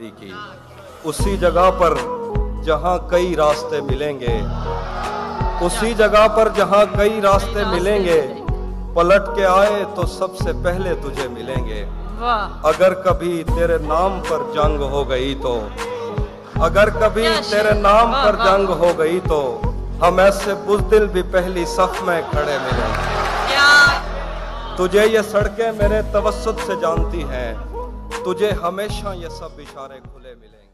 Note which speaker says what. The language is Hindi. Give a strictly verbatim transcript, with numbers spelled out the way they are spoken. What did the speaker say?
Speaker 1: शादी की। उसी जगह पर जहां कई रास्ते मिलेंगे, उसी जगह पर जहां कई रास्ते मिलेंगे, पलट के आए तो सबसे पहले तुझे मिलेंगे। अगर कभी तेरे नाम पर जंग हो गई तो, अगर कभी तेरे नाम पर जंग हो गई तो हम ऐसे बुज़दिल भी पहली सफ में खड़े मिलेंगे। तुझे ये सड़कें मेरे तवस्सुत से जानती हैं, तुझे हमेशा ये सब इशारे खुले मिलेंगे।